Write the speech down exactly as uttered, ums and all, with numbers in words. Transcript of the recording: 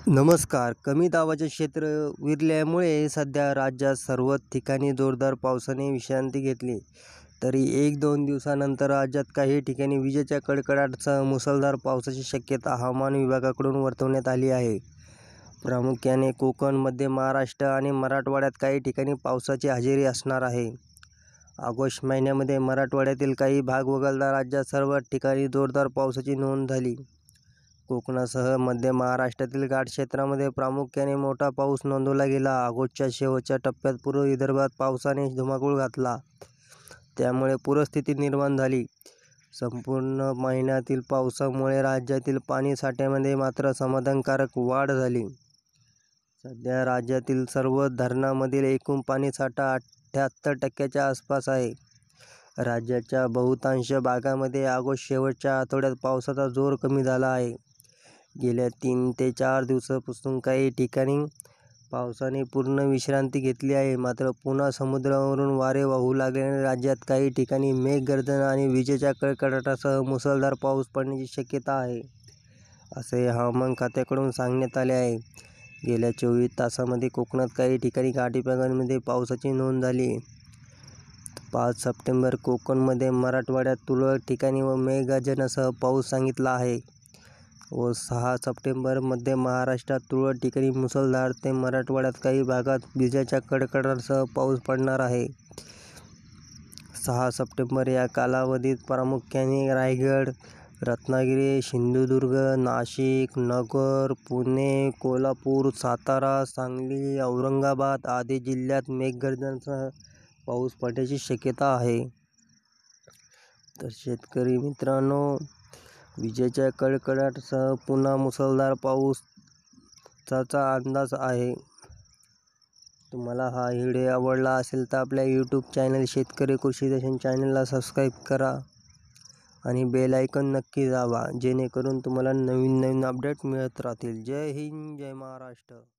नमस्कार. कमी दाबाचे क्षेत्र विरल्यामुळे सध्या राज्यात सर्वच ठिकाणी जोरदार पावसाने विश्रांती घेतली. तरी एक दोन दिवसानंतर राज्यात काही ठिकाणी विजेच्या कडकडाटासह मुसळधार पावसाची शक्यता हवामान विभागाकडून वर्तवण्यात आली आहे. प्रामुख्याने कोकण, मध्य महाराष्ट्र आणि मराठवाड्यात काही ठिकाणी पावसाची हजेरी असणार आहे. ऑगस्ट महिन्यामध्ये मराठवाड्यातील काही भाग वगळता राज्यात सर्व ठिकाणी जोरदार पावसाची नोंद झाली. कोकणासह मध्य महाराष्ट्रातील घाट क्षेत्रामध्ये प्रामुख्याने मोठा पाऊस नोंदवला गेला. ऑगस्टच्या शेवटच्या टप्प्यात पूर्व विदर्भात पावसाने धुमाकूळ घातला, त्यामुळे पूरस्थिती निर्माण झाली. संपूर्ण महिन्यातील पावसामुळे राज्यातील पाणीसाठ्यामध्ये मात्र समाधानकारक वाढ झाली. सध्या राज्यातील सर्व धरणांमधील एकूण पाणीसाठा अठ्ठ्याहत्तर टक्क्याच्या आसपास आहे. राज्याच्या बहुतांश भागामध्ये ऑगस्ट शेवटच्या आठवड्यात पावसाचा जोर कमी झाला आहे. गेल्या तीन ते चार दिवसांपासून काही ठिकाणी पावसाने पूर्ण विश्रांती घेतली आहे. मात्र पुन्हा समुद्रावरून वारे वाहू लागल्याने राज्यात काही ठिकाणी मेघगर्जना आणि विजेच्या कडकडाटासह मुसळधार पाऊस पडण्याची शक्यता आहे, असे हवामान खात्याकडून सांगण्यात आले आहे. गेल्या चोवीस तासांमध्ये कोकणात काही ठिकाणी काही भागांमध्ये पावसाची नोंद झाली. पाच सप्टेंबर कोकणमध्ये मराठवाड्यात तुरळक ठिकाणी व मेघगर्जनेसह पाऊस सांगितला आहे व सहा सप्टेंबर मध्य महाराष्ट्रात तुरळक ठिकाणी मुसळधार ते मराठवाड्यात काही भागात विजेच्या कडकडाटासह पाऊस पडणार आहे. सहा सप्टेंबर या कालावधीत प्रामुख्याने रायगड, रत्नागिरी, सिंधुदुर्ग, नाशिक, नगर, पुणे, कोल्हापूर, सातारा, सांगली, औरंगाबाद आदी जिल्ह्यात मेघगर्जनेसह पाऊस पडण्याची शक्यता आहे. तर शेतकरी मित्रांनो, विजेच्या कडकडाटासह पुन्हा मुसळधार पावसाचा अंदाज आहे. तुम्हाला हा व्हिडिओ आवडला असेल तर आपल्या यूट्यूब चॅनल शेतकरी कृषी दर्शन चॅनलला सबस्क्राईब करा आणि बेल आयकॉन नक्की दाबा, जेणेकरून तुम्हाला नवीन नवीन अपडेट मिळत राहतील. जय हिंद, जय महाराष्ट्र.